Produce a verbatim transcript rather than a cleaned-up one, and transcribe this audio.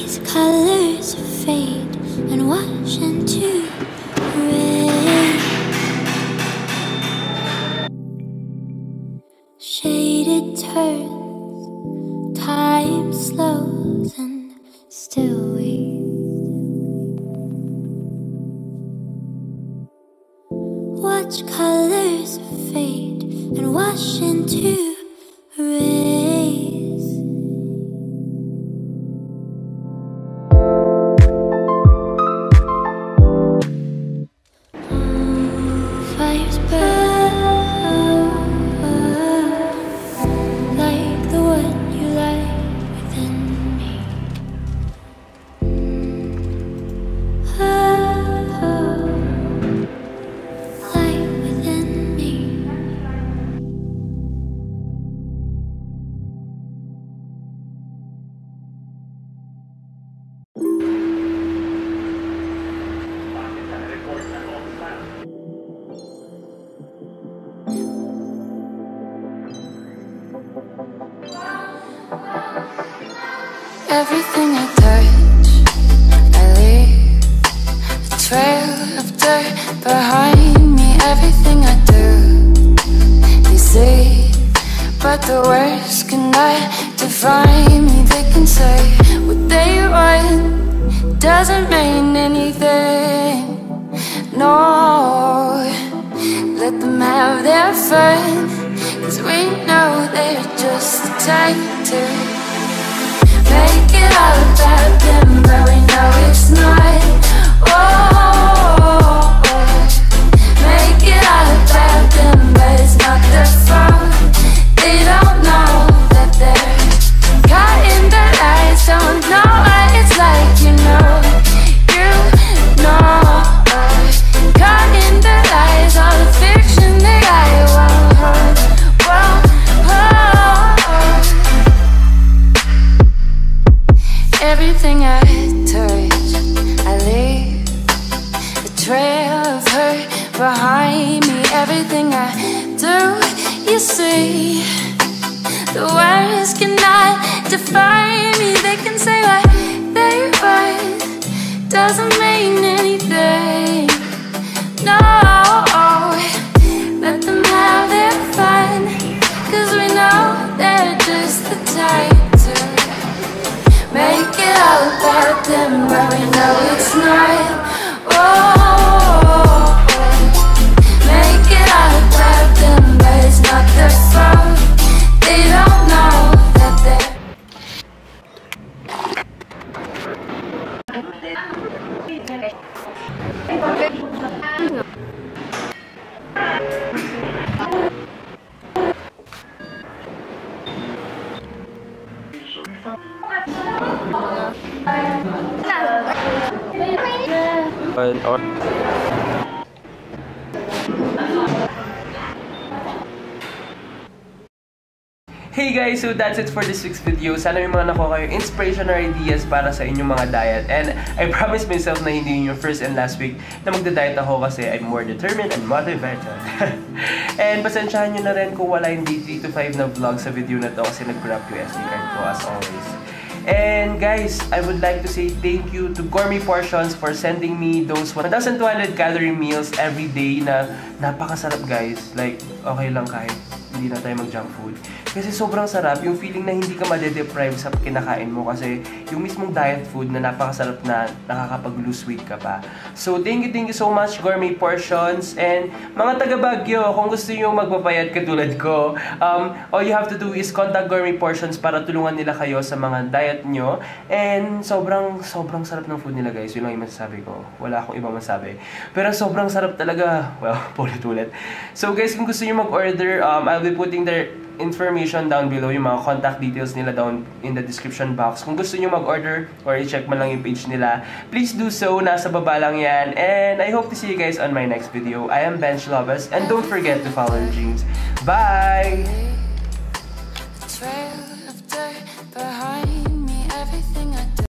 these colors fade and wash into red. Shaded turns, time slows and still waits. Watch colors fade and wash into rays. Oh, fires burn like the one you light within me. Oh, light within me. Everything I touch, I leave a trail of dirt behind me. Everything I do, they see, but the words cannot define me. They can say what they want, doesn't mean anything. No, let them have their fun, 'cause we know they're just a type to make it all about them, but we know it's not. Oh, make it all about them, but it's not their fault. They don't know that they're caught in the lies, don't know what it's like, you know, you know. Caught in the lies, all the fiction they got, whoa, whoa, whoa. Everything I touch, I leave a trail of hurt behind me. Everything I do, you see, the words cannot define me. They can say what they want, doesn't mean anything. No, let them have their fun, 'cause we know they're just the type to make it all about them, but we know it's not. Oh, make it all about them, but it's not their fault. They don't know that they're Hey guys, so that's it for this week's video. Sana may mga nakuha kayo inspiration or ideas para sa inyong mga diet. And I promise myself na hindi yun yung first and last week na magda-diet ako kasi I'm more determined and motivated. And pasensyahan nyo na rin kung wala hindi three to five na vlog sa video na to kasi nag-grab yung S D card ko as always. And guys, I would like to say thank you to Gourmet Portions for sending me those one thousand two hundred calorie meals every day na napakasarap guys. Like, okay lang kahit hindi na tayo mag-junk food. Kasi sobrang sarap, yung feeling na hindi ka made-deprive sa kinakain mo kasi yung mismong diet food na napakasarap na nakakapag-lose weight ka pa. So, thank you, thank you so much, Gourmet Portions. And mga taga-Baguio, kung gusto nyo magpapayat katulad ko, um, all you have to do is contact Gourmet Portions para tulungan nila kayo sa mga diet nyo. And sobrang, sobrang sarap ng food nila guys. Yun lang yung masasabi ko. Wala akong ibang masasabi. Pero sobrang sarap talaga. Well, ulit-ulit. So guys, kung gusto nyo mag-order, um, I'll be putting their information down below, yung mga contact details nila down in the description box. Kung gusto nyo mag-order or i-check man lang yung page nila, please do so. Nasa baba lang yan. And I hope to see you guys on my next video. I am Bench Lopez, and don't forget to follow your dreams. Bye!